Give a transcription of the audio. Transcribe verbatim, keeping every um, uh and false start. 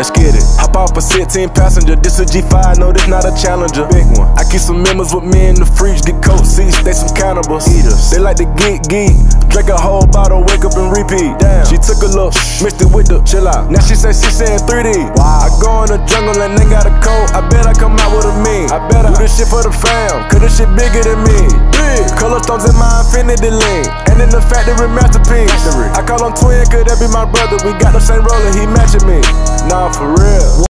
let's get it. Hop off a sixteen passenger, this a G five, no, this not a Challenger. Big one. I keep some members with me in the fridge, get coat seats, they some cannibals. Eaters. They like to geek, geek, drink a whole bottle, wake up and repeat. Damn. She took a look, mixed it with the chill out. Now she say she saying three D. Wow. I go in the jungle and they got a coat, I bet I come out with a mean. I bet I do this shit for the fam, cause this shit bigger than me. Big. Color stones in my infinity lane, and in the factory masterpiece. Factory. I call him twin, could that be my brother? We got the same roller, he matching me. Nah, for real.